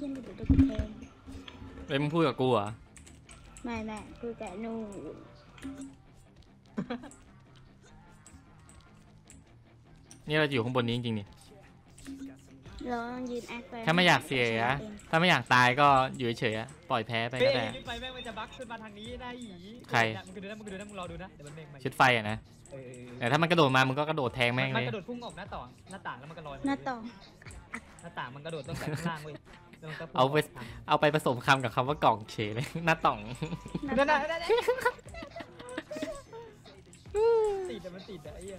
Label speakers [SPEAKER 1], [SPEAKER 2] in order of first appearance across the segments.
[SPEAKER 1] ยันเดี๋ยวกูแทง
[SPEAKER 2] เฮ้ยมึงพูดกับกูเหรอ
[SPEAKER 1] ไม่พูดกับนู่
[SPEAKER 2] นี่เราอยู่ข้างบนนี้จริงๆนี่
[SPEAKER 1] เราต้องยืนแอคไป
[SPEAKER 2] ถ้าไม่อยากเสียอะถ้าไม่อยากตายก็อยู่เฉยๆปล่อยแพ้ไปก็ได้
[SPEAKER 3] ไปแม่งมันจะบั๊กขึ้นมาทางนี้ได้อี
[SPEAKER 2] ใคร
[SPEAKER 3] มึงดูนะมึงรอดูนะเดี๋ยวมันเม่งมา
[SPEAKER 2] ชุดไฟอะนะแต่ถ้ามันกระโดดมามึงก็กระโดดแทงแม่งเลย
[SPEAKER 3] มันกระโดดพุ่งออกหน้าต่างแล้วมันก็ลอย
[SPEAKER 1] หน้าต่อ
[SPEAKER 3] มันกระโดดตั้งแต่ข้างล่างเว้ย
[SPEAKER 2] เอาไปผสมคำกับคำว่ากล่องเฉยเลยหน้าต่อง
[SPEAKER 3] นั่นติดแต่มันติดอะไอ้เหี้ย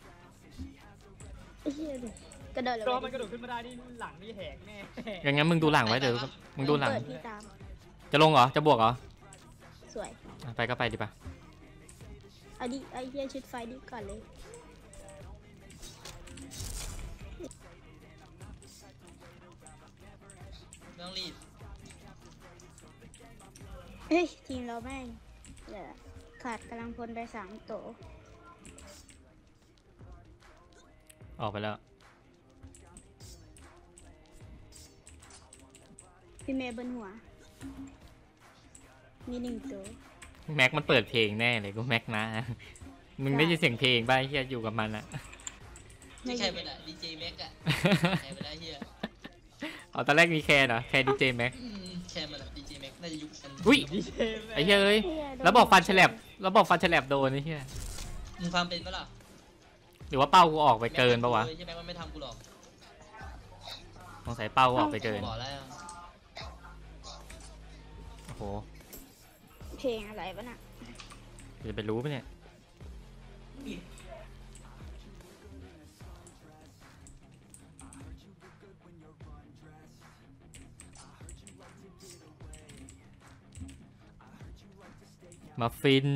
[SPEAKER 1] กระโดดเลย
[SPEAKER 3] มันกระโดดขึ้นมาได้นี่หลังนี่แหกแน่
[SPEAKER 2] อย่างงั้นมึงดูหลังไว้เดี๋ยวมึงดูหลัง
[SPEAKER 1] จะ
[SPEAKER 2] ลงเหรอจะบวกเหรอ
[SPEAKER 1] สวย
[SPEAKER 2] ไปก็ไปดิป่ะ
[SPEAKER 1] เอาดิไอ้เหี้ยชุดไฟดิก่อนเลย
[SPEAKER 4] ต้องรีบ
[SPEAKER 1] เฮ้ยทีมเราแม่งขาดกำลังพลไป3 โต
[SPEAKER 2] ออกไปแล้ว
[SPEAKER 1] พี่เมย์บนหัวมี1 ตัว
[SPEAKER 2] แม็กมันเปิดเพลงแน่เลยกูแม็กนะมึงได้ยินเสียงเพลงป่ะเฮียอยู่กับมันอะ
[SPEAKER 4] ไม่ใช่เป็นอะดีเจแม็กอะใครเป็นอะเฮีย
[SPEAKER 2] เอาตอนแรกมีแคร์เหรอแคร์ดีเจแม็ก
[SPEAKER 4] แคร์มันดีเจแม็กน่าจะยุคกัน
[SPEAKER 2] อุ้ยไอ้เฮียเอ้ยแล้วบอกฟันฉลับโดนไอ้เฮีย
[SPEAKER 4] มึงความเป็นปะล่ะ
[SPEAKER 2] หรือว่าเป้ากูออกไปเกินปะวะ
[SPEAKER 4] ใช่ไหมมันไม่ทำกูหรอก
[SPEAKER 2] สงสัยเป้ากูออกไปเกิน
[SPEAKER 4] บอกแล้ว
[SPEAKER 2] โอ้โห
[SPEAKER 1] เพลงอะไรวะน่ะ
[SPEAKER 2] จะไปรู้ปะเนี่ยมัฟฟิน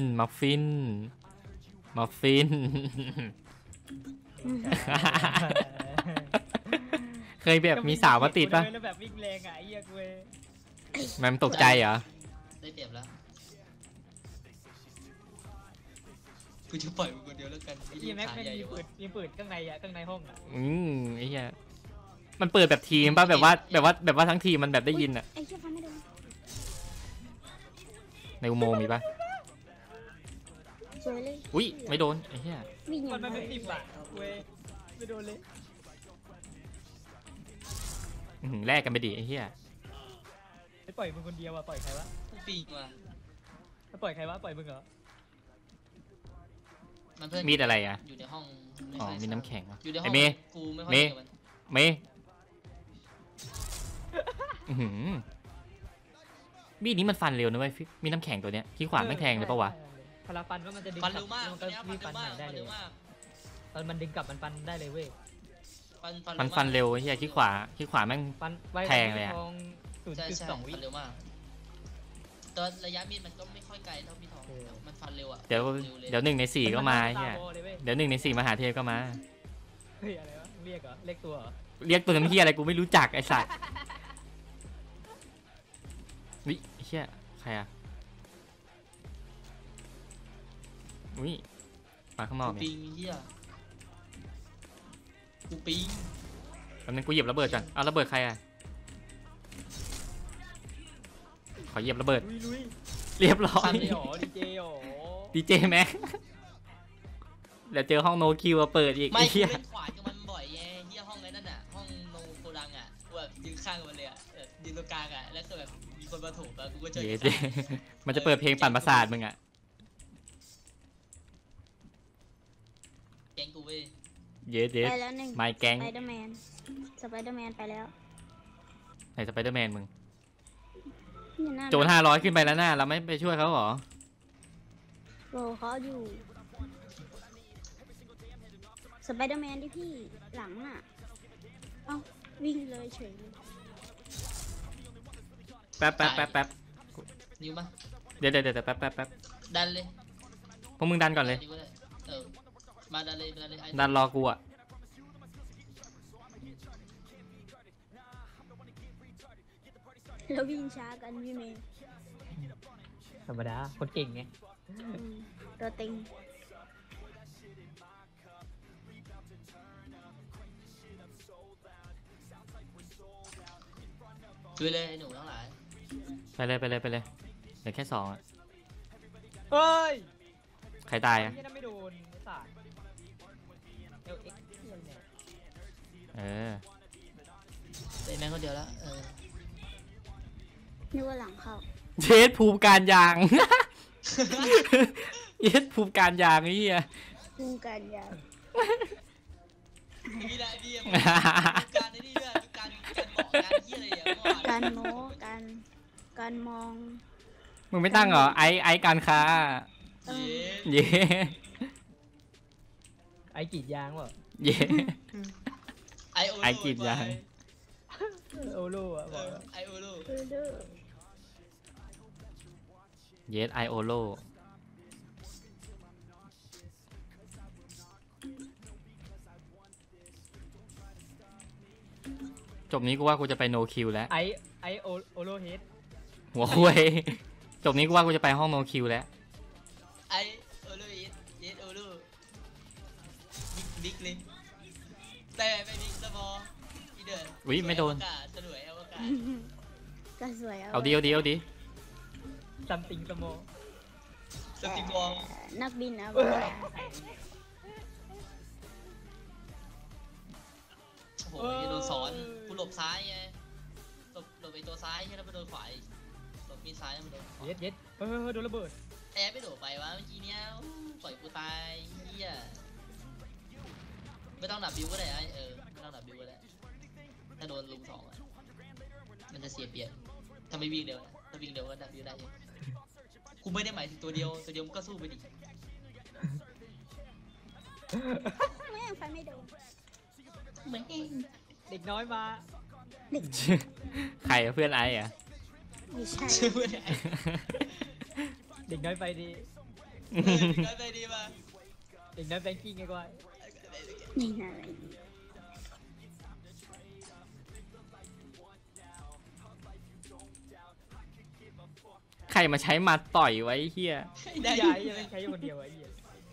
[SPEAKER 2] เคยแบบมีสาวมาติดป่ะ
[SPEAKER 3] แบบวิ่งแรงอ่ะไอ้เหี้ยกู
[SPEAKER 2] มันตกใจเหรอ
[SPEAKER 4] ได้เปรียบแล้วกูจะปล่อยมึงคนเดียวแล้วกัน
[SPEAKER 3] ไอ้เหี้ยแม็กมีปืนข้างในห้องอ่ะ
[SPEAKER 2] ไอ้เหี้ยมันเปิดแบบทีมป่ะแบบว่าทั้งทีมมันแบบได้ยินอ่ะ
[SPEAKER 1] ไอ้เหี้ยฟันไม่โดน
[SPEAKER 2] ในอุโมงค์มีป่ะ
[SPEAKER 1] สวยเลย
[SPEAKER 2] อุ้ยไม่โดนไอ้เหี้ย
[SPEAKER 3] มันไม่ติดอ่ะเว้ยไม่โดนเลย
[SPEAKER 2] แลกกันไปดิไอ้เหี้ย
[SPEAKER 3] ไม่ปล่อยมึงคนเดียวอ่ะปล่อยใครวะ
[SPEAKER 4] ปีกว่ะ
[SPEAKER 3] ปล่อยใครวะปล่อยมึงเหรอ
[SPEAKER 2] มีดอะไรอ่ะ
[SPEAKER 4] อยู่ในห้อง
[SPEAKER 2] อ๋อมีน้ำแข็ง
[SPEAKER 4] อยู่ในห้
[SPEAKER 2] อง
[SPEAKER 4] เมย์
[SPEAKER 2] มีดนี้มันฟันเร็วนะเว้ยมีน้ำแข็งตัวเนี้ยขี้ขวานไม่แทงเลยปะวะ
[SPEAKER 3] พลังฟันว่ามันจะดึง
[SPEAKER 4] ฟันเร็วมาก
[SPEAKER 3] มันก็มีฟันใหม่ได้เลยตอนมันดึงกลับมันฟันได้เลยเว้ย
[SPEAKER 2] ฟันเร็วเฮียขี้ขวาแม่งแทงเลยอ่ะ
[SPEAKER 4] 0.2 วิเร็วมากตอนระยะมีดมันก็ไม่ค่อยไกลเท่าพี่ทองมันฟันเร็วอ่ะ
[SPEAKER 2] เดี๋ยว1 ใน 4ก็มาเฮียเดี๋ยว1 ใน 4มหาเทพก็มา
[SPEAKER 3] เฮ้ยอะไรวะเรียกเหรอเรียกตัวเหรอ
[SPEAKER 2] เรียกตัวน้ำเฮียอะไรกูไม่รู้จักไอ้สัตว์วิเฮียใครอ่ะวิมาข้างนอกเนี่ย
[SPEAKER 4] ปิงเฮียกูปิง
[SPEAKER 2] ตอนนี้กูเหยียบระเบิดก่อนเอาระเบิดใครอ่ะขอเหยียบระเบิดเรียบร้อยดีเจแม็กเดี๋ยวเจอห้องโนคิวเปิดอีก
[SPEAKER 4] ไม่เล่นขวานกับมันบ่อยไงเฮียห้องนั้นน่ะห้องโนโคดังอ่ะแบบยืนข้างมันเลยอ่ะยืนตรงกลางอ่ะแล้วก็แบบมีคนมาถูกแล้วกูก็เจอ
[SPEAKER 2] มันจะเปิดเพลงปั่นประสาทมึงอ่ะ
[SPEAKER 4] แกงกูเว้ย
[SPEAKER 2] เยส
[SPEAKER 1] ไปแล้ว1
[SPEAKER 2] ไม่แกง
[SPEAKER 1] สไปเดอร์แมนไปแล้ว
[SPEAKER 2] ไหนสไปเดอร์แมนมึง
[SPEAKER 1] โ
[SPEAKER 2] จน500ขึ้นไปแล้วน่ะเราไม่ไปช่วยเขาหรอ
[SPEAKER 1] โอ้เขาอยู่สไปเดอร์แมนดิพี่หลังอ่ะเอ้าวิ่งเลยเฉย
[SPEAKER 2] แป๊บ
[SPEAKER 4] นิ้วมา
[SPEAKER 2] เดี๋ยวแป๊บ
[SPEAKER 4] ดันเลย
[SPEAKER 2] พวกมึงดันก่อนเลย
[SPEAKER 4] มาดันเลย
[SPEAKER 2] ดันรอกูอ่ะ
[SPEAKER 1] แล้ววิ่งช้ากันพี่เมย์
[SPEAKER 3] ธรรมดาคนเก่งไง
[SPEAKER 1] ตัวเต็ง
[SPEAKER 4] กดูเลยไอ้หนูทั้งหลาย
[SPEAKER 2] ไปเลยไปเลยไปเลยเหลือแค่2อ่ะ
[SPEAKER 3] เฮ้ย
[SPEAKER 2] ใครตายอ่ะ
[SPEAKER 3] นี่นั่นไม่โดนไอ้สัตว์เอลเอ็กซ์เนี่ย
[SPEAKER 2] เออ
[SPEAKER 4] เตะแม่งคนเดียวแล้ว
[SPEAKER 1] นึกว่าหลังเข้า
[SPEAKER 2] เย็ดภูมิการยาง เย็ดภูมิการยางนี่อ่ะ
[SPEAKER 1] ดูกันยาว
[SPEAKER 4] มีได้พี่การในนี่ด้วยการบอกการเหี้ยอะไรอย่างเงี้ย
[SPEAKER 1] การโม้การมอง
[SPEAKER 2] มึงไม่ตั้งเหรอไอการค้า
[SPEAKER 1] เออ
[SPEAKER 2] เย่
[SPEAKER 3] ไอ้กรีดยางวะ
[SPEAKER 2] เย่
[SPEAKER 4] ไอกีดยาง
[SPEAKER 3] โอโล่อะบอก
[SPEAKER 4] ไอโอโล
[SPEAKER 1] เออเด้อ
[SPEAKER 2] เยสไอโอโลจบนี้กูว่ากูจะไปโนคิวแล้ว
[SPEAKER 3] ไอโอโลเฮด
[SPEAKER 2] หัวคุยจบนี้กูว่ากูจะไปห้องโนคิวแล้ว
[SPEAKER 4] ไอโอโลเยสโอโลบิ๊กเลยแต่ไม่บิ๊กสมออีเดินสวยอวกาศ
[SPEAKER 1] ก็สวย
[SPEAKER 2] เอาดีเอาดีเอาดี
[SPEAKER 3] ซัมติงสโม
[SPEAKER 4] สติบอล
[SPEAKER 1] นักบินนะ
[SPEAKER 4] โอ้โหโดนสอนกูหลบซ้ายไงหลบไปตัวซ้ายใช่แล้วไปโดนขวาหลบมีซ้ายแล้วไปโดน
[SPEAKER 3] เย็ดเฮ้ยโดนระเบิด
[SPEAKER 4] แอบไปโดดไปวะเมื่อกี้เนี้ยปล่อยกูตายเฮียไม่ต้องดับบิวก็ได้ไอไม่ต้องดับบิวก็ได้ถ้าโดนลุม2อ่ะมันจะเสียเปรียบถ้าไม่วิ่งเร็วนะถ้าวิ่งเร็วก็ดับบิวได้กูไม่ได้หมายถึงตัวเดียวมันก็สู้ไปดิ
[SPEAKER 1] แม่งไฟไม่โดน
[SPEAKER 4] แม่ง
[SPEAKER 3] เด็กน้อยมา
[SPEAKER 2] ใครอะเพื่อนไออะ
[SPEAKER 1] ไม่ใช่
[SPEAKER 4] ช่วยไอ้
[SPEAKER 3] เด็กน้อยไปดี
[SPEAKER 4] น้อยไปดีมา
[SPEAKER 3] เด็กน้อยแบงกิ้งไงกว่า
[SPEAKER 1] นี่นะอะไรนี่
[SPEAKER 2] ใครมาใช้มาต่อยไว้เฮีย
[SPEAKER 4] ได้
[SPEAKER 3] ยายยังไม่ใช้คนเดียวไอ้เหี้ย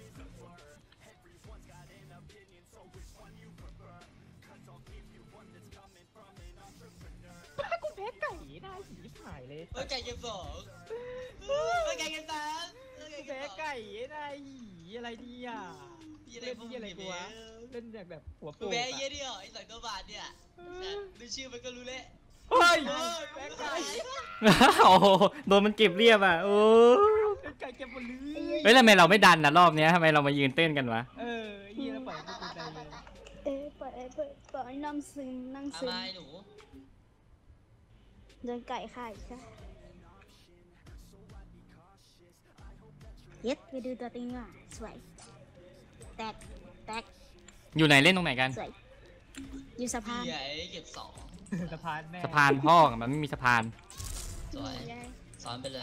[SPEAKER 3] กูแพ้ไก่ได้สีหายเลย
[SPEAKER 4] เฮ้ยไก่เกม2เฮ้ยไก่เกม3
[SPEAKER 3] กูแพ้ไก่ได้หีอะไรดีอ่ะเล่นที่อะไรกูวะเล่นแบบหัวโป
[SPEAKER 4] กู
[SPEAKER 3] ก
[SPEAKER 4] แพ้
[SPEAKER 3] อะ
[SPEAKER 4] เยี่ยนี่เหรอไอ้2 ตัวบาทเนี่ยดูชื่อมันก็รู้แล้ว
[SPEAKER 3] เฮ้ย
[SPEAKER 4] แพ้
[SPEAKER 3] แพ้
[SPEAKER 4] ไก่
[SPEAKER 3] ไก่
[SPEAKER 2] โอ้โหโดนมันเก็บเรียบอ่ะโอ้
[SPEAKER 3] แพ้ไก่เก็บหมดเลย
[SPEAKER 2] เฮ้ยทำไมเราไม่ดันนะรอบเนี้ยทำไมเรามายืนเต้นกันวะ
[SPEAKER 3] เฮียแล้วปล่อยให้กูใจเลย
[SPEAKER 1] ปล่อยนั่งซึมนั่ง
[SPEAKER 4] อา
[SPEAKER 1] ซึม
[SPEAKER 4] มาหนู
[SPEAKER 1] เดินไก่ข่ายค่ะเย็ดไปดูตัวติงว่ะสวยแตก
[SPEAKER 2] อยู่ไหนเล่นตรงไหนกัน
[SPEAKER 1] สวยอยู่สะพาน
[SPEAKER 4] เหี้ยไอ้เก็บ2
[SPEAKER 3] สะพานแม่
[SPEAKER 2] สะพานพ่อมันไม่มีสะพาน
[SPEAKER 4] สวย
[SPEAKER 1] ได้
[SPEAKER 4] สอนไปเลย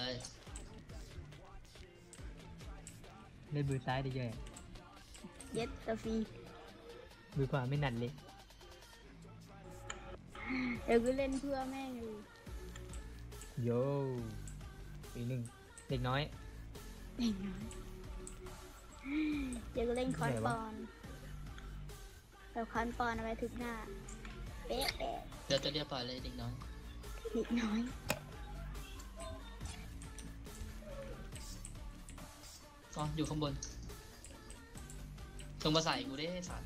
[SPEAKER 3] เล่นมือซ้ายได้เยอะ
[SPEAKER 1] เย็ดตัวฟรี
[SPEAKER 3] มือขวาไม่นันเลย
[SPEAKER 1] เดี๋ยวกูเล่นเพื่อแม่งอยู่
[SPEAKER 3] โยอีกหนึ่งเด็กน้อย
[SPEAKER 1] เด็กน้อยเดี๋ยวกูเล่นคอนปอนแบบคอนปอนเอาไว้ถึกหน้าเป๊ะ
[SPEAKER 4] เดี๋ยวจะเรียกปล่อยเลยเด็กน้อย
[SPEAKER 1] เด็กน้อย
[SPEAKER 4] ก็อยู่ข้างบนลงมาใส่กูได้สัตว์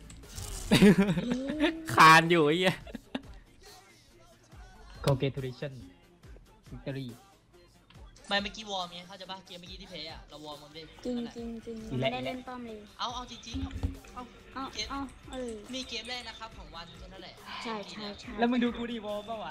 [SPEAKER 2] คานอยู่ไอ้เหี้ย
[SPEAKER 3] congratulation victory
[SPEAKER 4] ไม่เมื่อกี้วอร์มไงเขาใจะป่ะเกมเมื่อกี้ที่เพย์อะเราวอร์มมันดิ
[SPEAKER 1] จริง
[SPEAKER 4] นั่นแหละ
[SPEAKER 1] จริงยังไม่ได้เล่นป้อมเลย
[SPEAKER 4] เอาจริงๆเอา
[SPEAKER 1] เอา
[SPEAKER 4] มีเกมแรกนะครับของวันแค่นั้นแหละ
[SPEAKER 1] ใช่
[SPEAKER 3] แล้วมึงดูกูดีวอลป่าวะ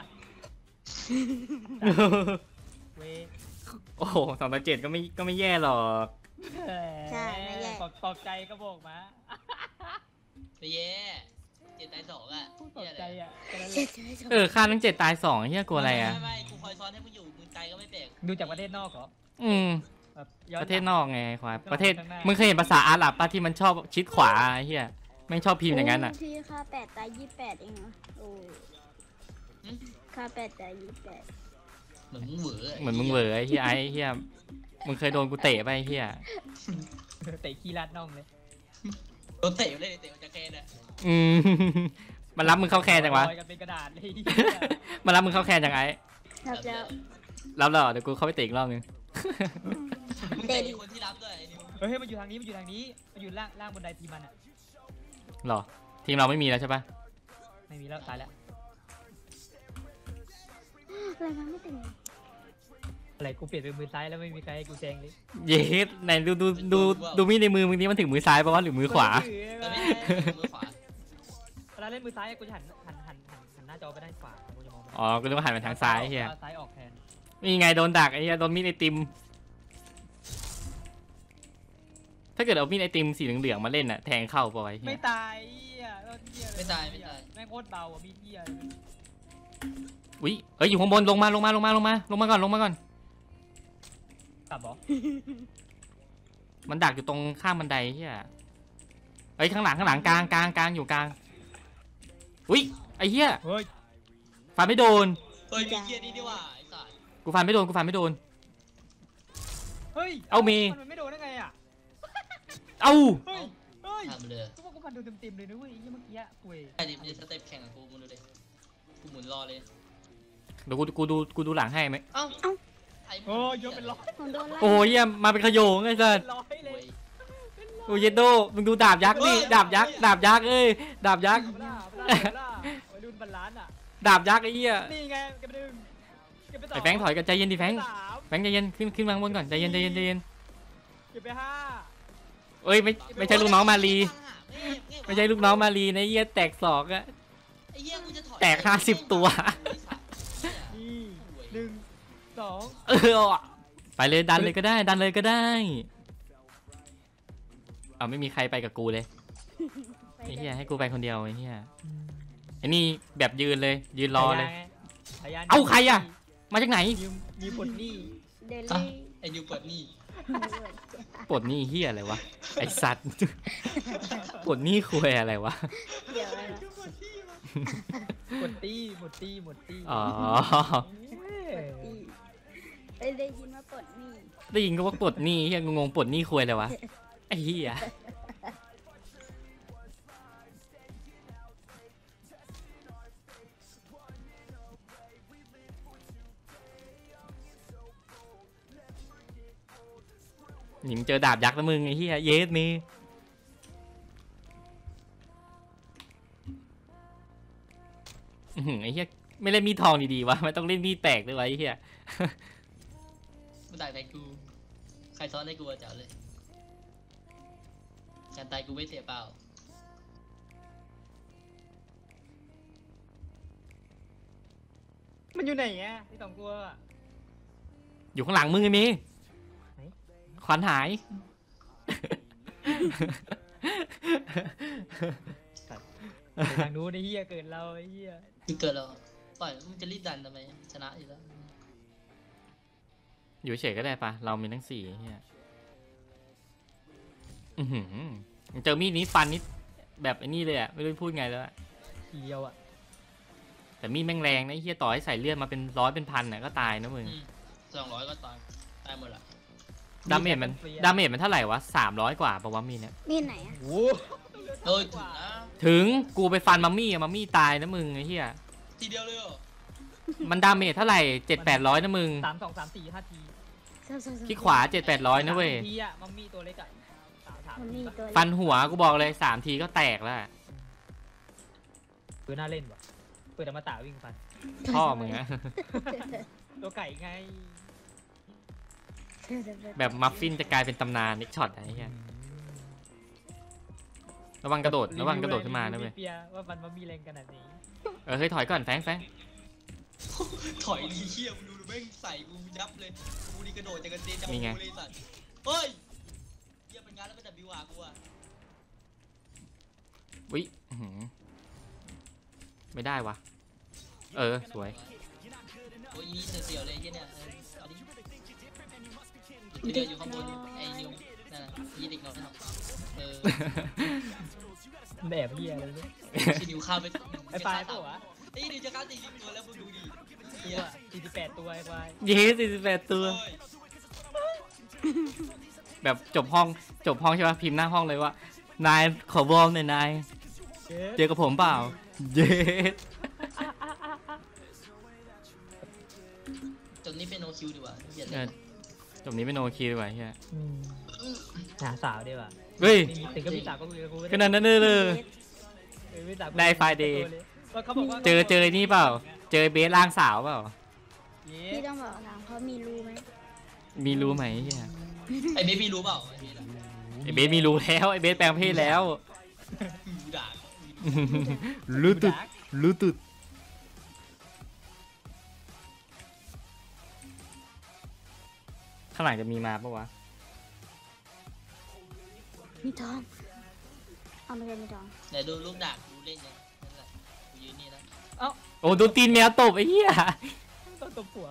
[SPEAKER 3] เว
[SPEAKER 2] โอ้โห2-7ก็ไม่แย่หรอก
[SPEAKER 1] ใช่ไม่แย่
[SPEAKER 3] ปลอบใจก็บอกมา
[SPEAKER 4] ไม่แย่เจ็ดตาย2อ่ะ
[SPEAKER 3] พูดปลอบใจอ่ะแค่นั้นแห
[SPEAKER 1] เจ็
[SPEAKER 3] ละ
[SPEAKER 1] ด
[SPEAKER 2] ฆ่าทั้ง7ตาย2เฮียกลัวอะไรอ่ะ
[SPEAKER 4] ไม่กูคอยซ้อนให้มึงอยู่มึงใจก็ไม่แปลก
[SPEAKER 3] ดูจากประเทศนอกเหรอ
[SPEAKER 2] อืม
[SPEAKER 3] แบบย้อน
[SPEAKER 2] ประเทศนอกไงควายประเทศ
[SPEAKER 3] ข้างหน้า
[SPEAKER 2] มึงเคยเห็นภาษาอาหรับป่ะที่มันชอบชิดขวาไอ้เฮียไม่งชอบพิมพ์อย่างนั้นอ่ะ
[SPEAKER 1] พี่ค่า8 ตาย 28 เองเหรอโอ้ค่า8 ตาย 28
[SPEAKER 4] เหมือนมึงเหวอ
[SPEAKER 2] เหมือนมึงเหวอไอ้เฮียไอ้เฮียมึงเคยโดนกูเตะไปไอ้เฮีย
[SPEAKER 3] เตะขี้ลาดน่องเลย
[SPEAKER 4] โดนเตะเลยเตะมันจะแค่น่ะ
[SPEAKER 2] อืมมันรับมึงเข้าแคนจังวะ
[SPEAKER 3] ลอยกันเป็นกระดาษเลย
[SPEAKER 2] มันรับมึงเข้าแคนจังไอ้
[SPEAKER 1] รับแล้ว
[SPEAKER 2] รับแล้วเหรอเดี๋ยวกูเข้าไปเตะอีกรอบนึง
[SPEAKER 4] มึงเตะคนที่รับด้วยไอ้นิว
[SPEAKER 3] เฮ้ยมันอยู่ทางนี้มันอยู่ทางนี้มันอยู่ล่างบนไดทีมันอ่ะ
[SPEAKER 2] หรอทีมเราไม่มีแล้วใช่ปะ
[SPEAKER 3] ไม่มีแล้วตายแล้ว
[SPEAKER 1] อะไรมาไม่ติด
[SPEAKER 3] อะไรกูเปลี่ยนเป็นมือซ้ายแล้วไม่มีใครให้กูแซงเลย
[SPEAKER 2] เย็ดไหนดูมีดในมือมึงนี้มันถึงมือซ้ายปะวะหรือมือขวา
[SPEAKER 4] แต่ไม่ได้มือขวา
[SPEAKER 3] เวลาเล่นมือซ้ายกูจะหันหน้าจอไปด้านขวากูจะมอง
[SPEAKER 2] อ๋อกูนึกว่าหันไปทางซ้ายเฮีย
[SPEAKER 3] ซ้ายออกแทน
[SPEAKER 2] นี่ไงโดนดักไอ้เฮียโดนมีดไอติมถ้าเกิดเอามีดไอติมสีเหลืองๆมาเล่นน่ะแทงเข้าปะวะเฮี
[SPEAKER 3] ไม่
[SPEAKER 2] ย
[SPEAKER 3] ตายไม่ตายแม่งโคตรเบาอ่ะมีเหี้ย
[SPEAKER 2] อุ้ยเอ้ยอยู่ข้างบนลงมาก่อนลงมาก่อน
[SPEAKER 3] กลับเหรอ
[SPEAKER 2] มันดักอยู่ตรงข้ามบันไดเฮียเอ้ยข้างหลังกลางอยู่กลางอุ้ยไอ้เฮีย
[SPEAKER 3] เฮ้ย
[SPEAKER 2] ฟันไม่โดน
[SPEAKER 4] เฮ้ยมีเกียร์นี่ดีว่าไอ้สัส
[SPEAKER 2] กูฟันไม่โดน
[SPEAKER 3] เฮ้ย
[SPEAKER 2] เอามี
[SPEAKER 3] มันไม่โดนได้ไงอ่ะ
[SPEAKER 2] เอ้า
[SPEAKER 3] เฮ้ย
[SPEAKER 4] ทำเลย
[SPEAKER 3] กูว่ากูฟันโดนเต็มๆเลยนะเว้ยเมื่อกี้คุย
[SPEAKER 4] ไอ้ดิมันจะสเต็ปแข่งกับกูมึงดูดิกูหมุนรอเลย
[SPEAKER 2] เดี๋ยวกูดูหลังให้ไหม
[SPEAKER 4] เอ้าไอ้
[SPEAKER 3] โอ้ยยกเป็นร้อย
[SPEAKER 1] ผมโดนไล่
[SPEAKER 2] โอ้ยเหี้ยมาเป็นขโยงไอ้สัส
[SPEAKER 3] เป็นร้อยเลย
[SPEAKER 2] โอ้ยเยดโดมึงดูดาบยักษ์ดิดาบยักษ์เอ้ยดาบยักษ์
[SPEAKER 3] วัยรุ่นบรรลันอ่ะ
[SPEAKER 2] ดาบยักษ์ไอ้เหี้ย
[SPEAKER 3] นี่ไงเก็บไปหนึ่งเก็บไปสอง
[SPEAKER 2] ไอ้แฟงถอยกันใจเย็นดิแฟง
[SPEAKER 3] สาม
[SPEAKER 2] แฟงใจเย็นขึ้นมาข้างบนก่อนใจเย็น
[SPEAKER 3] เก็บไปห้า
[SPEAKER 2] เอ้ยไม่ใช่ลูกน้องมาลีไม่ใช่ลูกน้องมาลีนะเหี้ยแตกศอกอะ
[SPEAKER 4] ไอ้เหี้ยกูจะถอย
[SPEAKER 2] แตก50 ตัว
[SPEAKER 3] นี่หนึ่งสอง
[SPEAKER 2] เออไปเลยดันเลยก็ได้เอาไม่มีใครไปกับกูเลย
[SPEAKER 1] ไป
[SPEAKER 2] ไอ้
[SPEAKER 1] ได้
[SPEAKER 2] เหี้ยให้กูไปคนเดียวไอ้เหี้ยไอ้นี่แบบยืนเลยยืนรอเลย เอ้าใครอะ มาจากไหน
[SPEAKER 3] ยืมปลดหนี้
[SPEAKER 1] เดิน
[SPEAKER 4] อ่ะ
[SPEAKER 1] เลย
[SPEAKER 4] ไอ้นิวเปิดนี่
[SPEAKER 2] ปลดหนี้เหี้ยอะไรวะไอ้สัตว์ ปลดหนี้คุยอะไรวะ
[SPEAKER 1] เดี๋ยวอะไรนะ
[SPEAKER 3] หมดตี้
[SPEAKER 2] อ๋อ
[SPEAKER 1] เอ้ยได้ยินว่าปลดหนี้
[SPEAKER 2] ได้ยินก็ว่าปลดหนี้เหี้ยงงๆปลดหนี้คุยอะไรวะไอ้เหี้ยหนิมงเจอดาบยักษ์แล้วมึงไอ้เหี้ยเยสมีไอ้เหี้ยไม่เล่นมีดทองดีๆวะไม่ต้องเล่นมีดแตกด้วยวะไอ้เหี้ย
[SPEAKER 4] มึงตายแต่กูใครซ้อนได้กูอะเจ๋อเลยการตายกูไม่เสียเปล่า
[SPEAKER 3] มันอยู่ไหนอ่ะที่สองตัว
[SPEAKER 2] อยู่ข้างหลังมึงไอ้มี
[SPEAKER 3] ไหน
[SPEAKER 2] ขวัญหาย
[SPEAKER 3] ไปทางนู้นไอ้เหี้ยเกิดเราไอ้เหี้ย
[SPEAKER 4] มึงเกิดแล้วปล่อยมึงจะรีบดันทำไมชนะอยู่แล้ว
[SPEAKER 2] อยู่เฉยก็ได้ปะเรามีทั้ง4เฮียเจอมีดนี้ฟันนิดแบบไอ้นี่เลยอะไม่รู้พูดไงแล้วอะ
[SPEAKER 3] ทีเดียวอ่ะ
[SPEAKER 2] แต่มีดแม่งแรงนะไอ้เฮียต่อให้ใส่เลือดมาเป็นร้อยเป็นพันน่ะก็ตายนะมึง
[SPEAKER 4] 200ก็ตายหมดละ
[SPEAKER 2] ดาเมจมันเท่าไหร่วะ300 กว่าปะวะมีดเนี่ย
[SPEAKER 1] มีดไหนอะ
[SPEAKER 3] โอ้
[SPEAKER 4] เอ้ยถึงนะ
[SPEAKER 2] ถึงกูไปฟันมัมมี่อะมัมมี่ตายนะมึงไอ้เฮีย
[SPEAKER 4] ทีเดียวเลยเหรอ
[SPEAKER 2] มันดาเมจเท่าไหร่700-800นะมึง
[SPEAKER 3] 3 2 3 4 5 ที
[SPEAKER 2] ที่ขวา700-800นะเว้ย
[SPEAKER 3] ทีอ่ะมัมมี่ตัวเล็กอ่ะ3
[SPEAKER 1] มันมีตัว
[SPEAKER 2] ฟันหัวกูบอกเลย3 ทีก็แตกแล้ว
[SPEAKER 3] เปิดหน้าเล่นว่ะเปิดอมตะวิ่งฟัน
[SPEAKER 2] พ่อมึงอะ
[SPEAKER 3] ตัวไก่ไง
[SPEAKER 2] แบบมัฟฟินจะกลายเป็นตำนานนิกช็อตอะไรเงี้ยระวังกระโดดขึ้นมานะเว้ย
[SPEAKER 3] เปียว่าฟันมัมมี่แรงขนาดนี้
[SPEAKER 2] เฮ้ยถอยก่อนแฟง
[SPEAKER 4] ถอยดีเชี่ยมึงดูแม่งใส่กูยับเลยกูนี่กระโดดจะกระเซ็นจะกูเลยสัตว์เฮ้ยเยี่ยเป็นงานแล้วเป็นแต่บิวอะกูอะ
[SPEAKER 2] วิไม่ได้วะสวย
[SPEAKER 4] โอ้ยนี่เสียวเลยไอ้เนี่ยเอาดิเดี๋ยวอยู่ข้างบนไอ้นิวนั่นน่ะยี่เด็กน้อยเนาะ
[SPEAKER 3] แบบเหี้ยอะไรเนี่ย
[SPEAKER 4] ชินิวข้ามไป
[SPEAKER 3] ไอ้ปลายตัววะ
[SPEAKER 4] ไอ้นิวจะข้าม40 ตัวแล้วมึงดูดิ
[SPEAKER 3] 48 ตัวไอ้ควาย
[SPEAKER 2] เย้48 ตัว แบบจบห้องใช่ปะพิมพ์หน้าห้องเลยว่านายขอวอร์มหน่อยนายเจอกับผมเปล่าเย็ด
[SPEAKER 4] จนนี้เป็นโนคิวดีกว่าเหี้ย
[SPEAKER 2] เออจบนี้เป็นโอเคดีกว่าเฮีย
[SPEAKER 3] หาสาวดีกว่า
[SPEAKER 2] เฮ้ย
[SPEAKER 3] มีถึงก็มีสาวก็คุยกับกู
[SPEAKER 2] ขนาดนั้นเลย
[SPEAKER 3] มีสาว
[SPEAKER 2] ได้ Friday
[SPEAKER 3] เขาบอกว่า
[SPEAKER 2] เจอไอ้นี่เปล่า เจอเบสร่างสาวเปล่า
[SPEAKER 1] พี่ต้องบอกถามเขามีรูไหม
[SPEAKER 2] มีรู้ไหมเฮีย
[SPEAKER 4] ไอ้เบบี้รู้เปล่าไอ้เบบี้อะ
[SPEAKER 2] ไอเบสมีรู้แล้วไอเบสแปลงเพศแล้ว
[SPEAKER 4] ด่า
[SPEAKER 2] รู้ตุดรู้ตุดข้างหลังจะมีมาปะวะ
[SPEAKER 1] มีทองเอาไม่ใช่มีทอง
[SPEAKER 4] ไหนดูลูกด่ากูเล่นยังนั่นแหละกูยืนนี่นะ
[SPEAKER 2] โอ้โดนตีนแมวตบไอ้เหี้ย
[SPEAKER 3] ต้องตบหัว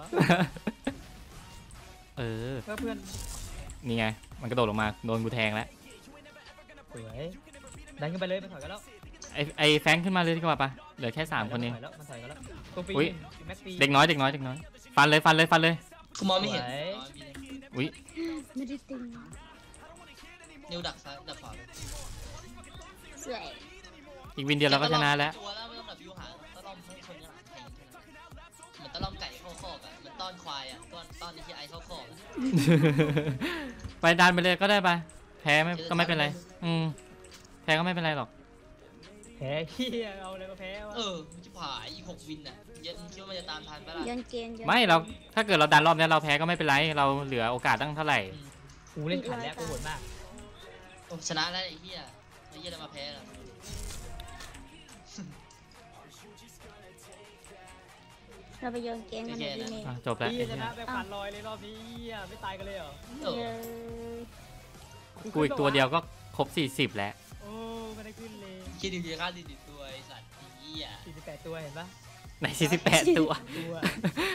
[SPEAKER 2] เออ
[SPEAKER 3] เพื่อน
[SPEAKER 2] นี่ไง มันกระโดดลงมา โดนกูแทงแล้ว
[SPEAKER 3] สวยดันขึ้นไปเลยมันถอยกันแล้ว
[SPEAKER 2] ไอแฟรงค์ขึ้นมาเลยดีกว่าปะเหลือแค่3คนเอง
[SPEAKER 3] มันถอยกันแล้วตัวปี
[SPEAKER 2] อุ๊ย
[SPEAKER 3] แม็กปี
[SPEAKER 2] เด็กน้อย ฟันเลย
[SPEAKER 4] กูมองไม่เห็น
[SPEAKER 2] อุ้ย
[SPEAKER 1] ไม่ได้ติง
[SPEAKER 4] นิ้วดักซ้ายดักขวา
[SPEAKER 1] สวย
[SPEAKER 2] อีกวินเดียวเราก็ชนะแล้ว
[SPEAKER 4] ตัวแล้วไม่ต้องแบบวิวหาตะล่อมให้คนข้างหลังแทงเหมือนตะล่อมไก่เข้าคอกอะเหมือนต้อนควายอะต้อนไอ้ที่ไอเข้าคอกอะ
[SPEAKER 2] ไปดันไปเลยก็ได้ปะแพ้ไม่ก็ไม่เป็นไร แพ้ก็ไม่เป็นไรหรอก
[SPEAKER 3] แพ้เฮียเอาอะไรมาแพ้วะ
[SPEAKER 4] มันจะผ่าอีก6 วินอะเยอะมึงคิดว่ามันจะตามทันปะล่ะ
[SPEAKER 1] ย้อนเกณฑ์ย้อน
[SPEAKER 2] ไม่เราถ้าเกิดเราดันรอบนี้เราแพ้ก็ไม่เป็นไร เราเหลือโอกาสตั้งเท่าไหร่
[SPEAKER 3] กูเล่นขันแล้วกูโหดมาก
[SPEAKER 4] ชนะแล้วไอ้เหี้ยไอ้เหี้ยจะมาแพ้เหรอ
[SPEAKER 1] เราไปย้อนเกณฑ์กันเลยพี่เมย์
[SPEAKER 2] จบแล้ว
[SPEAKER 3] พี่
[SPEAKER 2] ไอ้
[SPEAKER 3] ช
[SPEAKER 2] เหี้ย
[SPEAKER 3] นะแบบผ่านลอยเลยรอบนี้เฮียไม่ตายกันเลยเหรอ
[SPEAKER 4] เอ
[SPEAKER 1] เย
[SPEAKER 4] อ
[SPEAKER 1] อะ
[SPEAKER 2] กูอีกตัวเดียวก็ครบ40แล้ว
[SPEAKER 3] โอ้ไม่ได้ขึ้นเลย
[SPEAKER 4] คิดดูดิค่าดิดตัวไอ้สัตว์ไอ้เหี้ย
[SPEAKER 3] 48ตัวเห็นปะ
[SPEAKER 2] ไหน48ตัว
[SPEAKER 3] ตัว